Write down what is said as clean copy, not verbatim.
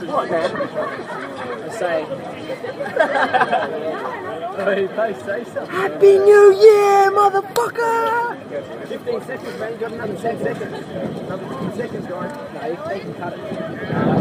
What, man? I say... say something. Happy New Year, motherfucker! 15 seconds, man. You got another 10 seconds. Another 10 seconds, guys. No, you can cut it.